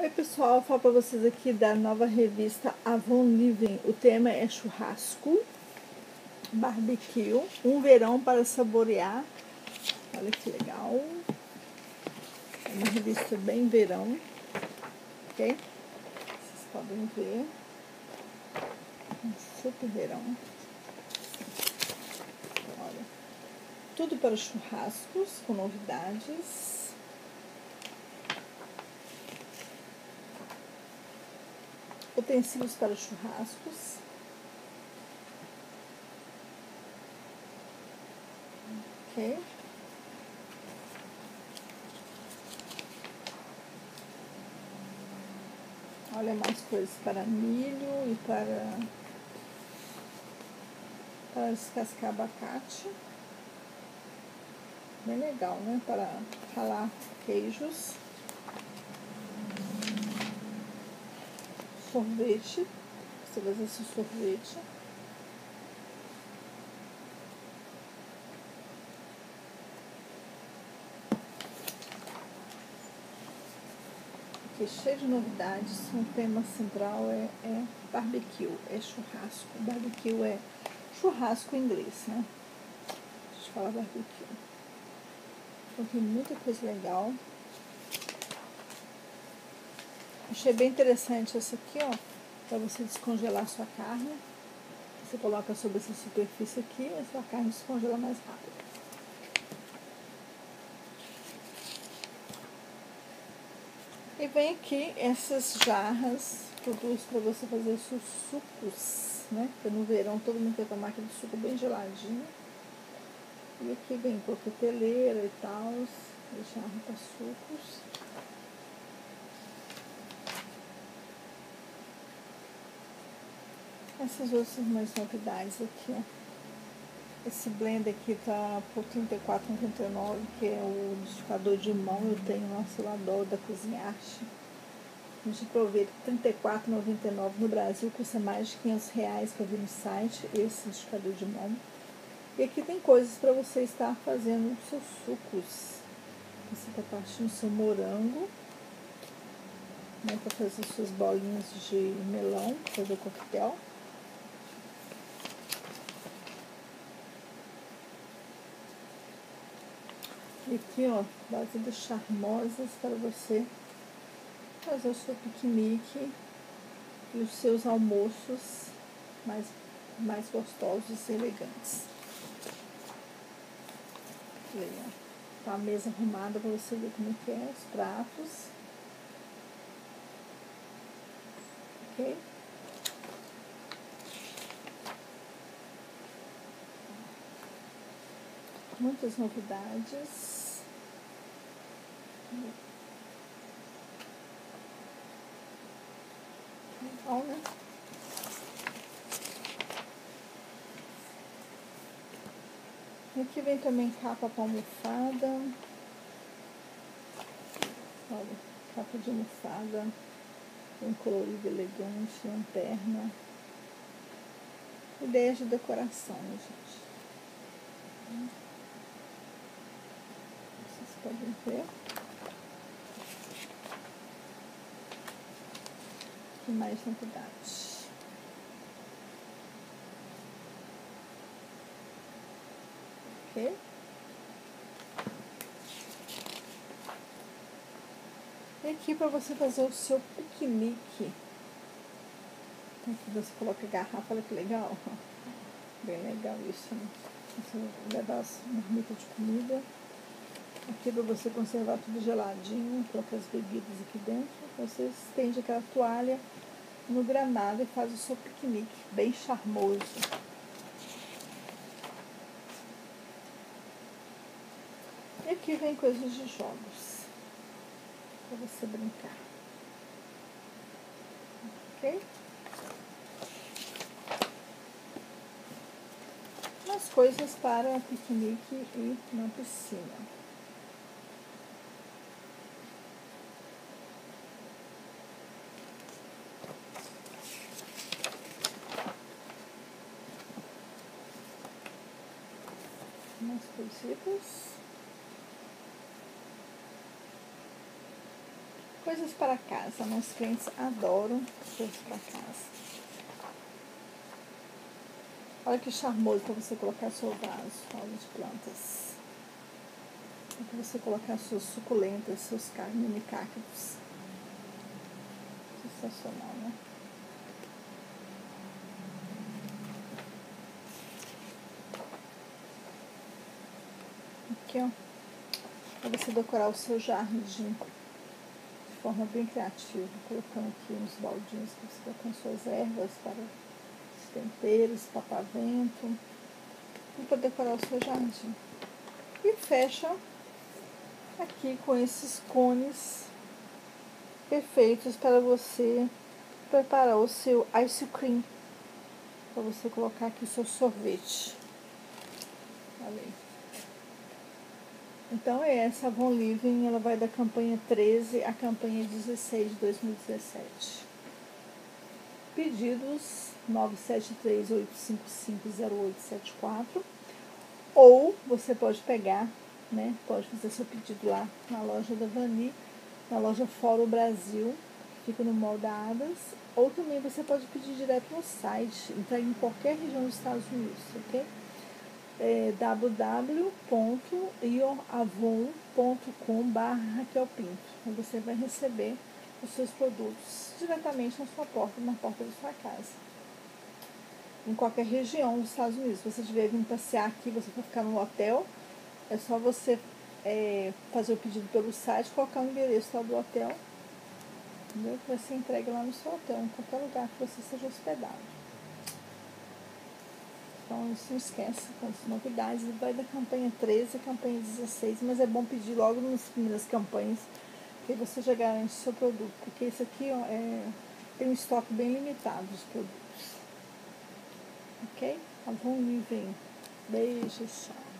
Oi pessoal, falo para vocês aqui da nova revista Avon Living. O tema é churrasco, barbecue, um verão para saborear. Olha que legal. É uma revista bem verão, ok? Vocês podem ver. Um super verão. Olha, tudo para churrascos, com novidades. Utensílios para churrascos. Ok? Olha, mais coisas para milho e para descascar abacate. Bem legal, né? Para ralar queijos. Sorvete. Você vai fazer esse sorvete. Aqui cheio de novidades. O tema central é barbecue, é churrasco. Barbecue é churrasco em inglês, né? A gente fala barbecue. Então tem muita coisa legal. Achei bem interessante essa aqui, ó, para você descongelar sua carne. Você coloca sobre essa superfície aqui e a sua carne descongela mais rápido. E vem aqui essas jarras, produtos para você fazer seus sucos, né? Porque no verão todo mundo quer tomar aquele suco bem geladinho. E aqui vem coqueteleira e tal, jarra para sucos. Essas outras mais novidades aqui, ó. Esse blend aqui tá por R$ 34,99, que é o liquidificador de mão. Eu tenho, nossa, eu adoro, da Cozinharte. A gente aproveita, R$ 34,99 no Brasil, custa mais de R$ 500 para vir no site, esse liquidificador de mão. E aqui tem coisas para você estar fazendo seus sucos. Você está partindo seu morango, né, para fazer suas bolinhas de melão, para fazer o coquetel. E aqui, ó, vasilhas charmosas para você fazer o seu piquenique e os seus almoços mais gostosos e elegantes. Aí, ó, tá a mesa arrumada para você ver como que é, os pratos. Ok? Muitas novidades. Legal, né? E aqui vem também capa para almofada. Olha, capa de almofada. Um colorido elegante, lanterna. Ideias de decoração, né, gente? Vocês podem ver. Que mais novidades? Ok? E aqui para você fazer o seu piquenique. Aqui você coloca a garrafa, olha que legal. Bem legal isso, né? Você levar as marmitas de comida. Aqui para você conservar tudo geladinho, coloca as bebidas aqui dentro. Você estende aquela toalha no gramado e faz o seu piquenique, bem charmoso. E aqui vem coisas de jogos, para você brincar. Ok? Umas coisas para piquenique e na piscina. Umas coisitas. Coisas para casa. Meus clientes adoram coisas para casa. Olha que charmoso para você colocar seu vaso, olha de plantas. Para você colocar suas suculentas, seus mini cactos. Sensacional, né? Aqui, ó. Para você decorar o seu jardim de forma bem criativa. Colocando aqui uns baldinhos para você colocar suas ervas para os temperos, papavento. E para decorar o seu jardim. E fecha aqui com esses cones perfeitos para você preparar o seu ice cream, para você colocar aqui o seu sorvete. Olha aí. Então é essa Avon Living, ela vai da campanha 13 à campanha 16 de 2017. Pedidos 973-855-0874, ou você pode pegar, né, pode fazer seu pedido lá na loja da Vani, na loja Fórum Brasil, que fica no Mall da Adas, ou também você pode pedir direto no site, entrar em qualquer região dos Estados Unidos, ok? www.ioravon.com/Raquel Pinto. Você vai receber os seus produtos diretamente na sua porta, na porta da sua casa. Em qualquer região dos Estados Unidos. Se você estiver vindo passear aqui, você for ficar no hotel, é só você fazer o pedido pelo site, colocar o endereço lá do hotel, entendeu? Que vai ser entregue lá no seu hotel, em qualquer lugar que você seja hospedado. Então, isso não esquece, com as novidades, vai da campanha 13 à campanha 16, mas é bom pedir logo nas primeiras campanhas, porque você já garante o seu produto, porque esse aqui ó, tem um estoque bem limitado de produtos. Ok? Avon Living. Beijos, tchau.